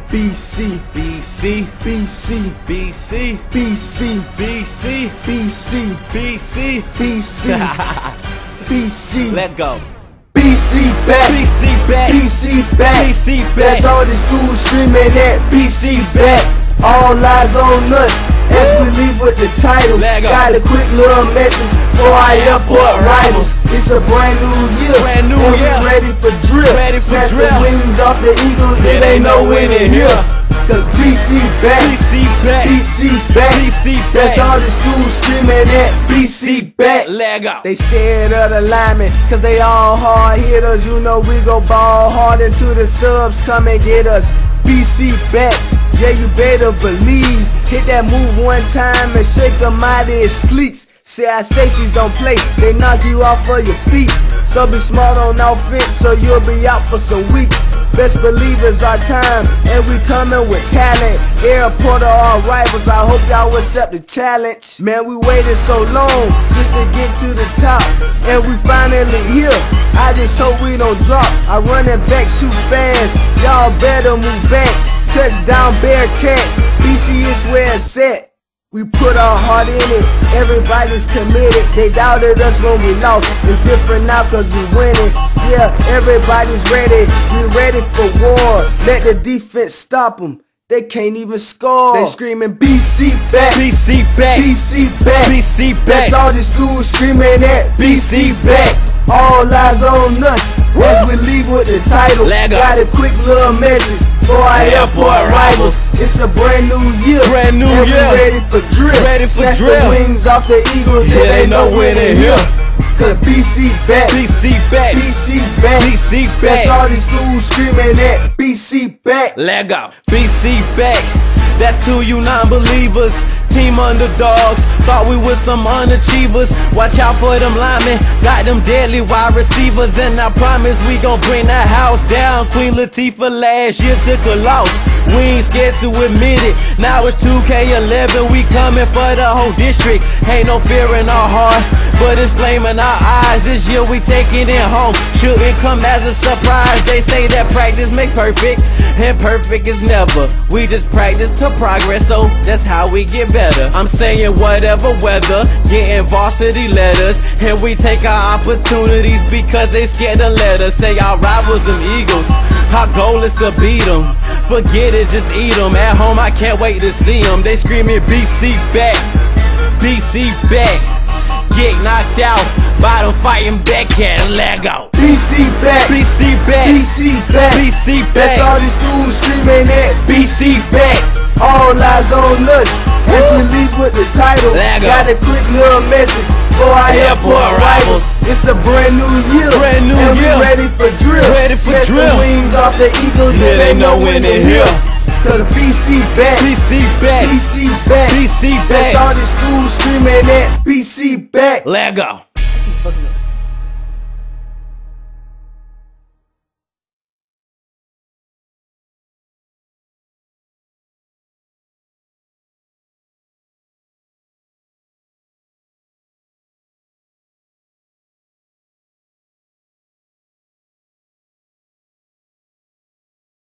BC, BC, BC, BC, BC, BC, BC, BC, BC, BC. Let go. BC back, BC back, BC back, BC back. That's all the school screaming at BC back. All eyes on us as we leave with the title. Got a quick little message for our airport rivals. It's a brand new year, Brand new and year. we ready for drill. Ready for Snatch drill. the wings off the Eagles, Yeah, it they ain't know no when winning it here. here. Cause BC back, BC back, BC back, BC back. That's all the school screaming at BC back. Let go. They scared of the linemen, cause they all hard hitters. You know we go ball hard until the subs come and get us. BC back, yeah you better believe. Hit that move one time and shake them out of his cleats. See our safeties don't play, they knock you off of your feet. So be smart on offense, so you'll be out for some weeks. Best believe it's our time, and we coming with talent. Airport are our rivals, I hope y'all accept the challenge. Man, we waited so long just to get to the top, and we finally here. I just hope we don't drop. Our running backs too fast, y'all better move back. Touchdown Bearcats, BC is where it's at. We put our heart in it, everybody's committed. They doubted us when we lost, it's different now cause we winning. Yeah, everybody's ready, we ready for war. Let the defense stop them, they can't even score. They screaming BC back, BC back, BC back, BC back. That's all the school screaming at BC back. All eyes on us as we leave with the title. Got a quick little message for our airport rivals. It's a brand new year, Brand new and we year. ready for drill. Ready for Snatch drill. the wings off the Eagles, Yeah, yeah, they they know know when when they they here. here. Cause BC back, BC back, BC back, BC That's back. all the school screaming at BC back. Let go. BC back. That's to you non-believers. Team underdogs. Thought we was some unachievers. Watch out for them linemen. Got them deadly wide receivers. And I promise we gon' bring that house down. Queen Latifah last year took a loss. We ain't scared to admit it. Now it's 2K11. We coming for the whole district. Ain't no fear in our heart, but it's flame in our eyes. This year we taking it home. Shouldn't come as a surprise. They say that practice make perfect, and perfect is never. We just practice to progress, so that's how we get better. I'm saying whatever weather, getting varsity letters, and we take our opportunities because they scared to let us. Say our rivals them Eagles, our goal is to beat them. Forget it, just eat them. At home I can't wait to see them. They screaming BC back, BC back. Get knocked out by them fighting back at let go. BC back, BC back, BC back, BC That's back. all the school screaming at BC back. All eyes on us as we leave with the title. Let go. Got a quick little message for our Airport airport rivals. It's a brand new year, Brand new and we year. ready for drill. Ready for Snatch drill. the wings off the Eagles, Yeah, and they know when they here. Cause BC back, BC back, BC back, BC That's back. all the school screaming at BC back. Let go.